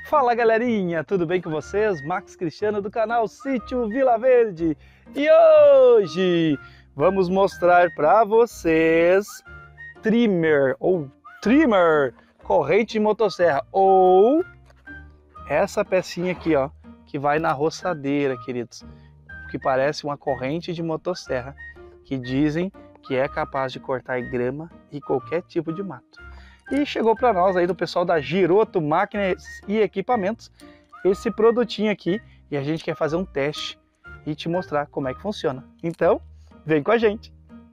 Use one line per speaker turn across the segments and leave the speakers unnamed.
Fala galerinha, tudo bem com vocês? Max Cristiano do canal Sítio Vila Verde. E hoje vamos mostrar para vocês trimmer corrente de motosserra, ou essa pecinha aqui, ó, que vai na roçadeira, queridos, que parece uma corrente de motosserra, que dizem que é capaz de cortar grama e qualquer tipo de mato. E chegou para nós aí do pessoal da Giroto Máquinas e Equipamentos esse produtinho aqui, e a gente quer fazer um teste e te mostrar como é que funciona. Então, vem com a gente!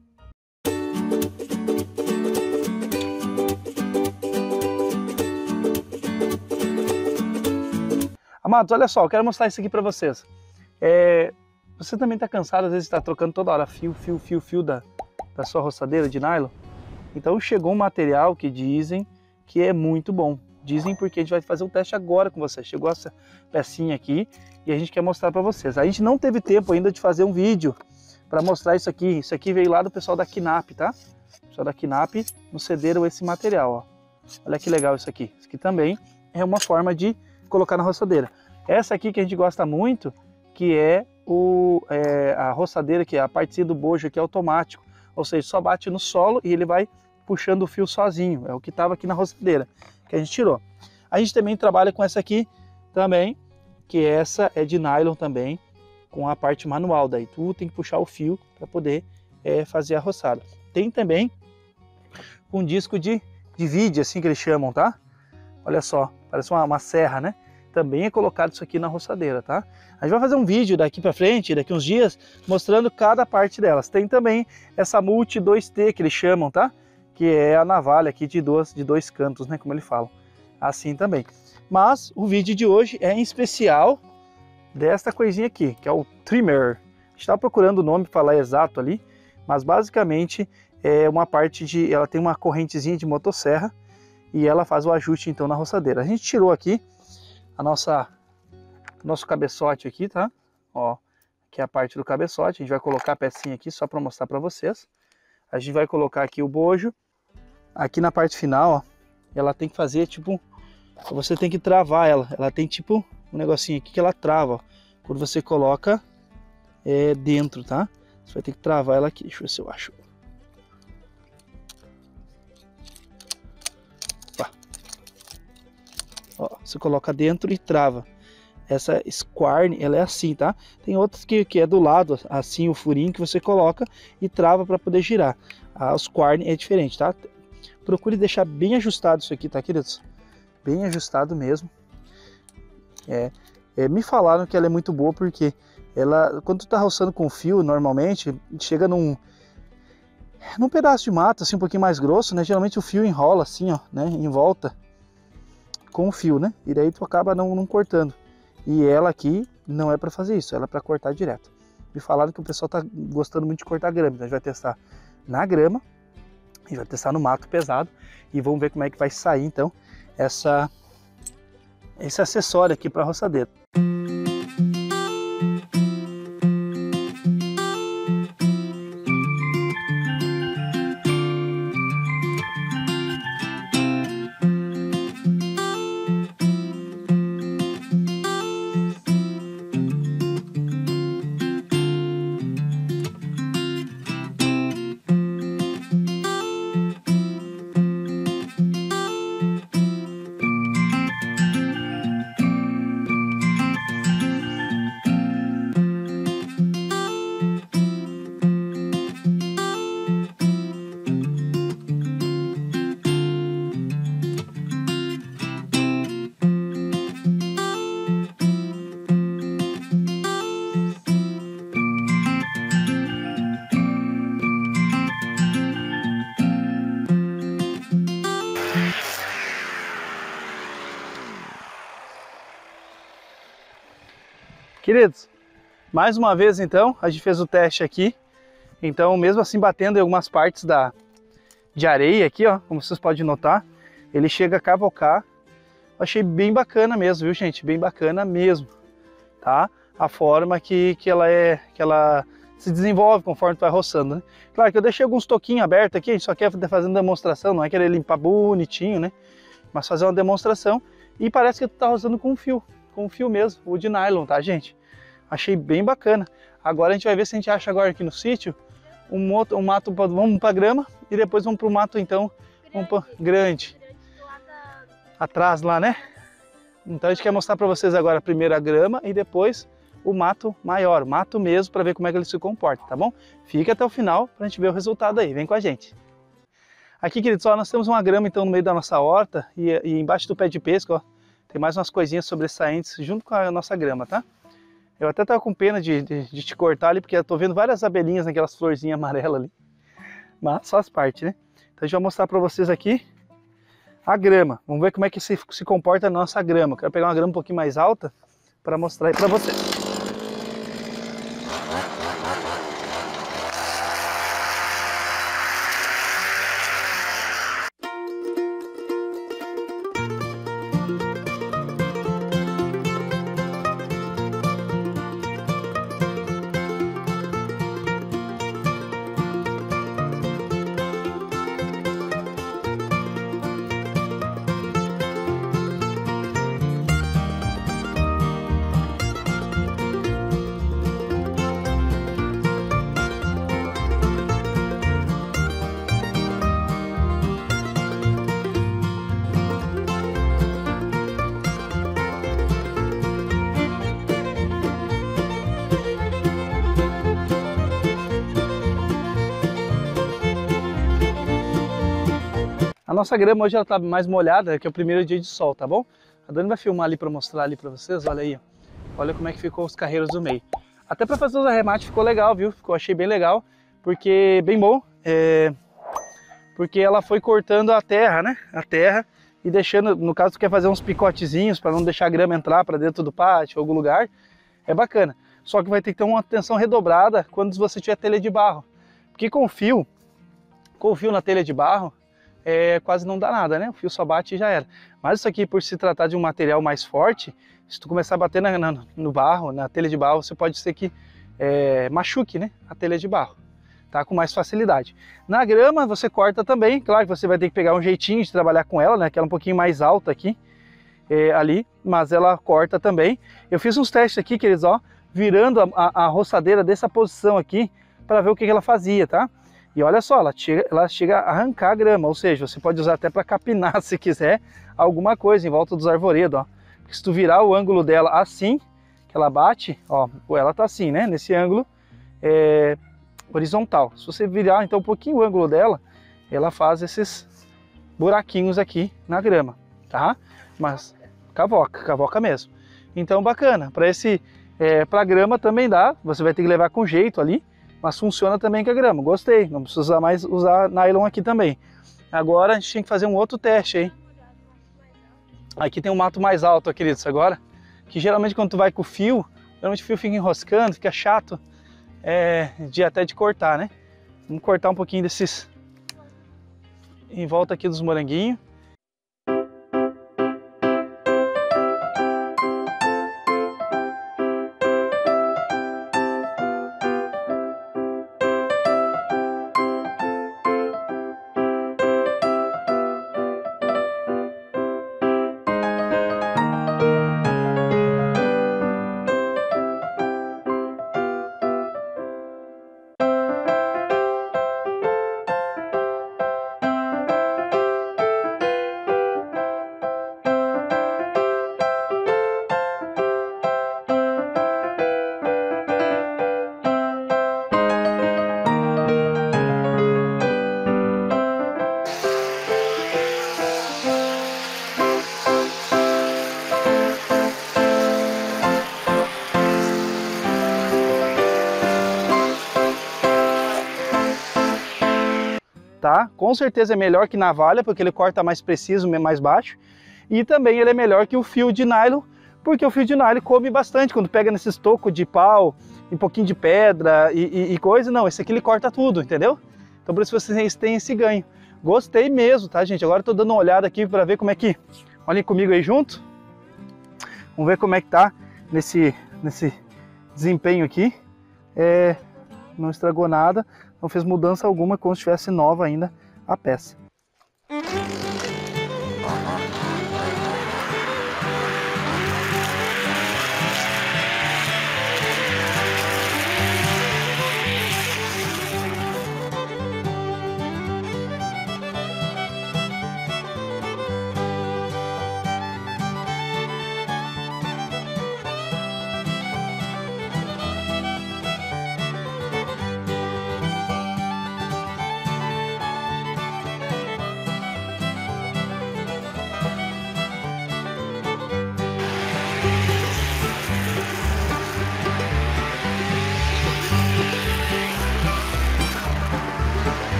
Amados, olha só, eu quero mostrar isso aqui para vocês. Você também está cansado, às vezes está trocando toda hora fio da sua roçadeira de nylon? Então chegou um material que dizem que é muito bom. Dizem porque a gente vai fazer um teste agora com vocês. Chegou essa pecinha aqui e a gente quer mostrar para vocês. A gente não teve tempo ainda de fazer um vídeo para mostrar isso aqui. Isso aqui veio lá do pessoal da Kinap, tá? O pessoal da Kinap nos cederam esse material, ó. Olha que legal isso aqui. Isso aqui também é uma forma de colocar na roçadeira. Essa aqui que a gente gosta muito, que é a roçadeira, que é a partezinha do bojo que é automático. Ou seja, só bate no solo e ele vai puxando o fio sozinho. É o que estava aqui na roçadeira, que a gente tirou. A gente também trabalha com essa aqui também, que essa é de nylon também, com a parte manual. Daí tu tem que puxar o fio para poder fazer a roçada. Tem também um disco de vide, assim que eles chamam, tá? Olha só, parece uma serra, né? Também é colocado isso aqui na roçadeira, tá? A gente vai fazer um vídeo daqui para frente, daqui uns dias, mostrando cada parte delas. Tem também essa Multi 2T que eles chamam, tá? Que é a navalha aqui de dois cantos, né? Como eles falam. Assim também. Mas o vídeo de hoje é em especial desta coisinha aqui, que é o trimmer. A gente estava procurando o nome para falar exato ali, mas basicamente é uma parte de... Ela tem uma correntezinha de motosserra e ela faz o ajuste então na roçadeira. A gente tirou aqui nosso cabeçote aqui, tá? Ó, aqui é a parte do cabeçote. A gente vai colocar a pecinha aqui só para mostrar para vocês. A gente vai colocar aqui o bojo. Aqui na parte final, ó, ela tem que fazer tipo... Você tem que travar ela. Ela tem tipo um negocinho aqui que ela trava, ó, quando você coloca dentro, tá? Você vai ter que travar ela aqui. Deixa eu ver se eu acho. Ó, você coloca dentro e trava. Essa Squarn, ela é assim, tá? Tem outras que é do lado, assim, o furinho que você coloca e trava para poder girar. A Squarn é diferente, tá? Procure deixar bem ajustado isso aqui, tá, queridos? Bem ajustado mesmo. Me falaram que ela é muito boa porque ela, quando tu tá roçando com fio, normalmente, chega num pedaço de mato, assim, um pouquinho mais grosso, né? Geralmente o fio enrola assim, ó, né? Em volta com o fio, né? E daí tu acaba não cortando. E ela aqui não é para fazer isso, ela é para cortar direto. Me falaram que o pessoal tá gostando muito de cortar grama, então a gente vai testar na grama, a gente vai testar no mato pesado e vamos ver como é que vai sair então esse acessório aqui para roçadeira. Queridos, mais uma vez então, a gente fez o teste aqui. Então, mesmo assim batendo em algumas partes de areia aqui, ó, como vocês podem notar, ele chega a cavocar. Eu achei bem bacana mesmo, viu, gente? Bem bacana mesmo, tá? A forma que ela se desenvolve conforme tu vai roçando, né? Claro que eu deixei alguns toquinhos abertos aqui, a gente só quer fazer uma demonstração, não é querer limpar bonitinho, né? Mas fazer uma demonstração E parece que tu tá roçando com um fio mesmo, o de nylon, tá, gente? Achei bem bacana. Agora a gente vai ver se a gente acha agora aqui no sítio um mato, vamos pra grama e depois vamos pro mato então, grande. Atrás lá, né? Então a gente quer mostrar para vocês agora primeiro a grama e depois o mato maior, mato mesmo, para ver como é que ele se comporta, tá bom? Fica até o final pra gente ver o resultado aí, vem com a gente. Aqui, queridos, ó, nós temos uma grama então no meio da nossa horta e embaixo do pé de pêssego, ó, tem mais umas coisinhas sobressaentes junto com a nossa grama, tá? Eu até tava com pena de te cortar ali, porque eu tô vendo várias abelhinhas naquelas florzinhas amarelas ali. Mas faz parte, né? Então a gente vai mostrar para vocês aqui a grama. Vamos ver como é que se comporta a nossa grama. Eu quero pegar uma grama um pouquinho mais alta para mostrar aí para vocês. A nossa grama hoje ela tá mais molhada, que é o primeiro dia de sol, tá bom? A Dani vai filmar ali para mostrar ali para vocês, olha aí, ó. Olha como é que ficou os carreiros do meio. Até para fazer os arremates ficou legal, viu? Achei bem legal, porque bem bom, porque ela foi cortando a terra, né? A terra e deixando, no caso tu quer fazer uns picotezinhos para não deixar a grama entrar para dentro do pátio, algum lugar, é bacana. Só que vai ter que ter uma atenção redobrada quando você tiver telha de barro, porque com o fio na telha de barro, quase não dá nada, né? O fio só bate e já era. Mas isso aqui, por se tratar de um material mais forte, se tu começar a bater no barro, na telha de barro, você pode ser que machuque, né? A telha de barro, tá? Com mais facilidade. Na grama você corta também, claro que você vai ter que pegar um jeitinho de trabalhar com ela, né? Que ela é um pouquinho mais alta aqui, ali, mas ela corta também. Eu fiz uns testes aqui, queridos, ó, virando a roçadeira dessa posição aqui, para ver o que ela fazia, tá? E olha só, ela chega a arrancar a grama, ou seja, você pode usar até para capinar, se quiser, alguma coisa em volta dos arvoredos, ó. Porque se tu virar o ângulo dela assim, que ela bate, ó, ela tá assim, né, nesse ângulo horizontal. Se você virar então um pouquinho o ângulo dela, ela faz esses buraquinhos aqui na grama, tá? Mas cavoca mesmo. Então bacana, para grama também dá, você vai ter que levar com jeito ali, mas funciona também com a grama, gostei, não precisa mais usar nylon aqui também. Agora a gente tem que fazer um outro teste aí. Aqui tem um mato mais alto, queridos, agora, que geralmente quando tu vai com o fio, geralmente o fio fica enroscando, fica chato, até de cortar, né? Vamos cortar um pouquinho desses, em volta aqui dos moranguinhos. Tá? Com certeza é melhor que navalha, porque ele corta mais preciso, mais baixo. E também ele é melhor que o fio de nylon, porque o fio de nylon come bastante quando pega nesses tocos de pau, um pouquinho de pedra e coisa. Não, esse aqui ele corta tudo, entendeu? Então por isso vocês têm esse ganho. Gostei mesmo, tá, gente? Agora eu tô dando uma olhada aqui para ver como é que... Olhem comigo aí junto. Vamos ver como é que tá nesse desempenho aqui. Não estragou nada, não fez mudança alguma, como se estivesse nova ainda a peça.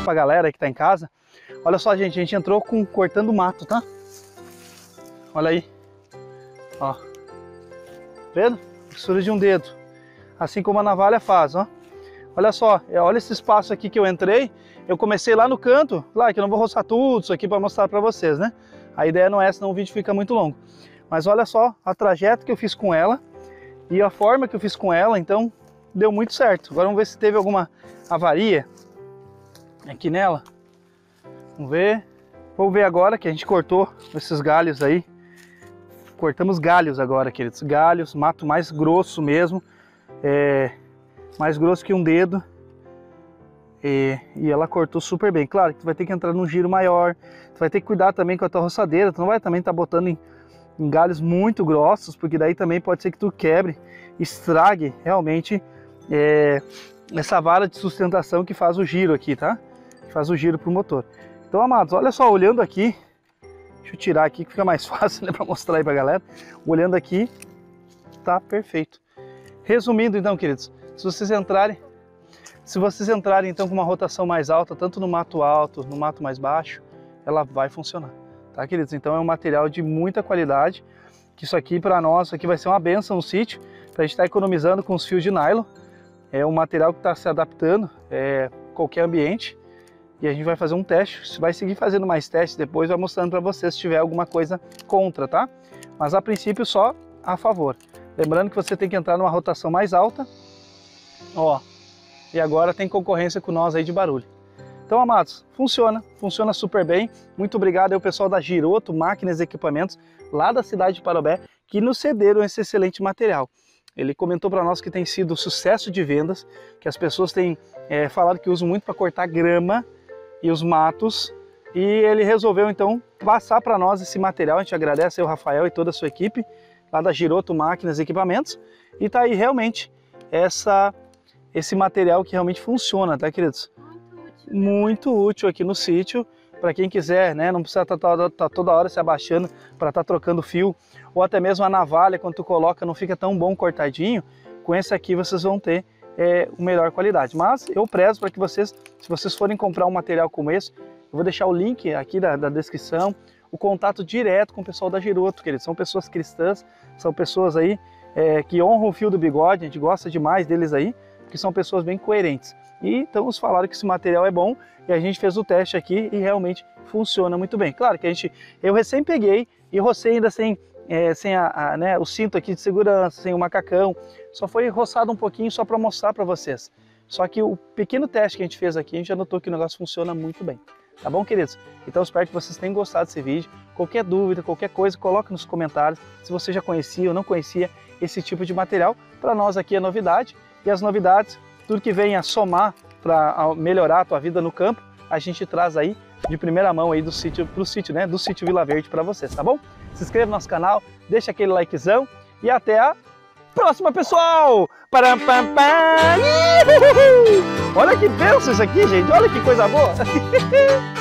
pra galera que tá em casa. Olha só, gente, a gente entrou cortando mato, tá? Olha aí. Ó. Vendo? Espessura de um dedo. Assim como a navalha faz, ó. Olha só, olha esse espaço aqui que eu entrei. Eu comecei lá no canto. Claro que eu não vou roçar tudo isso aqui para mostrar para vocês, né? A ideia não é, senão o vídeo fica muito longo. Mas olha só a trajeto que eu fiz com ela e a forma que eu fiz com ela, então deu muito certo. Agora vamos ver se teve alguma avaria aqui nela. Vamos ver. Vou ver agora que a gente cortou esses galhos aí. Cortamos galhos agora, queridos. Galhos, mato mais grosso mesmo. Mais grosso que um dedo. E ela cortou super bem. Claro que tu vai ter que entrar num giro maior. Tu vai ter que cuidar também com a tua roçadeira. Tu não vai também estar botando em galhos muito grossos, porque daí também pode ser que tu quebre, estrague realmente essa vara de sustentação que faz o giro aqui, tá? Que faz o giro pro motor. Então, amados, olha só, olhando aqui, deixa eu tirar aqui que fica mais fácil, né, para mostrar aí pra galera. Olhando aqui, tá perfeito. Resumindo então, queridos, se vocês entrarem então com uma rotação mais alta, tanto no mato alto, no mato mais baixo, ela vai funcionar, tá, queridos? Então é um material de muita qualidade, que isso aqui para nós aqui vai ser uma benção no sítio, para a gente estar economizando com os fios de nylon. É um material que está se adaptando a qualquer ambiente, e a gente vai fazer um teste, vai seguir fazendo mais testes depois, vai mostrando para vocês se tiver alguma coisa contra, tá? Mas a princípio só a favor. Lembrando que você tem que entrar numa rotação mais alta, ó. E agora tem concorrência com nós aí de barulho. Então, amados, funciona super bem. Muito obrigado ao pessoal da Giroto Máquinas e Equipamentos, lá da cidade de Parobé, que nos cederam esse excelente material. Ele comentou para nós que tem sido sucesso de vendas, que as pessoas têm falado que usam muito para cortar grama e os matos, e ele resolveu então passar para nós esse material. A gente agradece ao Rafael e toda a sua equipe, lá da Giroto Máquinas e Equipamentos, e tá aí realmente esse material que realmente funciona, tá, queridos? Muito útil aqui no sítio, para quem quiser, né? Não precisa estar toda hora se abaixando para estar trocando fio, ou até mesmo a navalha, quando tu coloca, não fica tão bom cortadinho. Com esse aqui vocês vão ter melhor qualidade. Mas eu prezo para que vocês, se vocês forem comprar um material como esse, eu vou deixar o link aqui da descrição, o contato direto com o pessoal da Giroto, queridos. São pessoas cristãs, são pessoas aí que honram o fio do bigode, a gente gosta demais deles aí, porque são pessoas bem coerentes. E então nos falaram que esse material é bom, e a gente fez o teste aqui e realmente funciona muito bem. Claro que eu recém peguei e rocei ainda sem o cinto aqui de segurança, sem o macacão, só foi roçado um pouquinho só para mostrar para vocês. Só que o pequeno teste que a gente fez aqui, a gente já notou que o negócio funciona muito bem. Tá bom, queridos? Então espero que vocês tenham gostado desse vídeo. Qualquer dúvida, qualquer coisa, coloque nos comentários. Se você já conhecia ou não conhecia esse tipo de material, para nós aqui é novidade. E as novidades, tudo que vem a somar para melhorar a tua vida no campo, a gente traz aí de primeira mão aí do sítio pro sítio, né? Do sítio Vila Verde para vocês, tá bom? Se inscreva no nosso canal, deixa aquele likezão e até a próxima, pessoal! Param, pam, pam. Olha que benção isso aqui, gente! Olha que coisa boa!